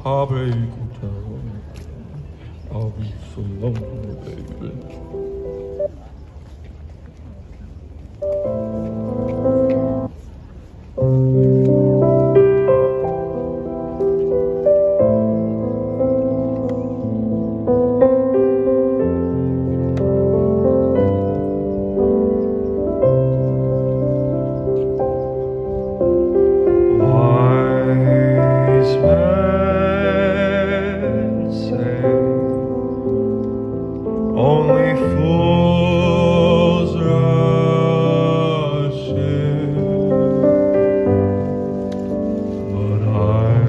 heartbreak hotel. I'll be so lonely, baby. Only fools rush in, but I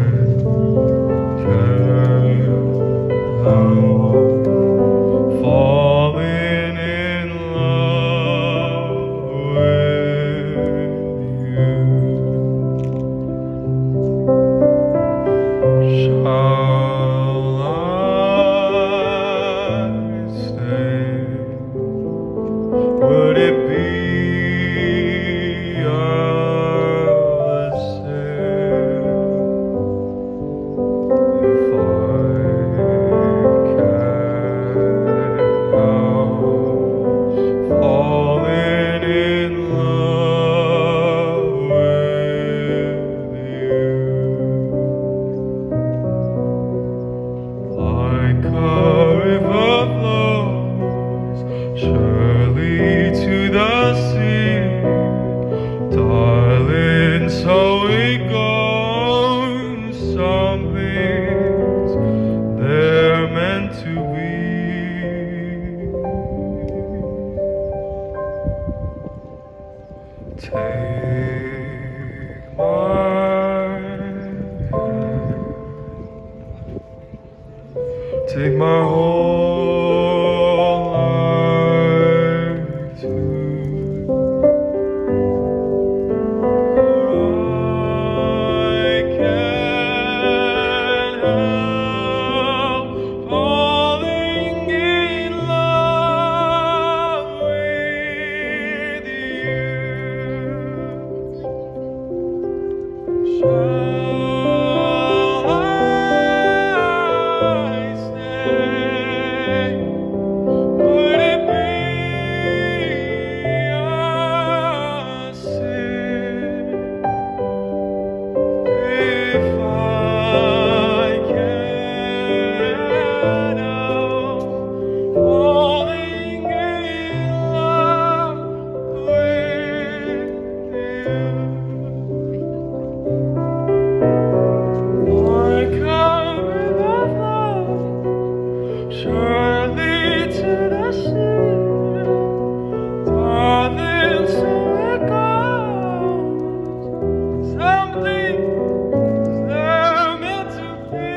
can't help falling in love with you. Shall would it be a sin if I can't help falling in love with you? Like a river flows surely to the sea, darling, so it goes. Some things they're meant to be. Take my hand, take my whole life too. I can't help falling in love with you. Shall I stay? Would it be a sin if I can't help falling in love with you? Like a river flows surely to the sea, darling, so it goes. Some things they're meant to be.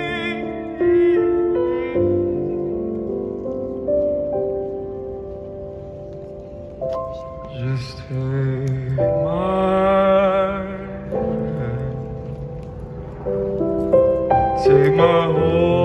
Just take my hand, take my whole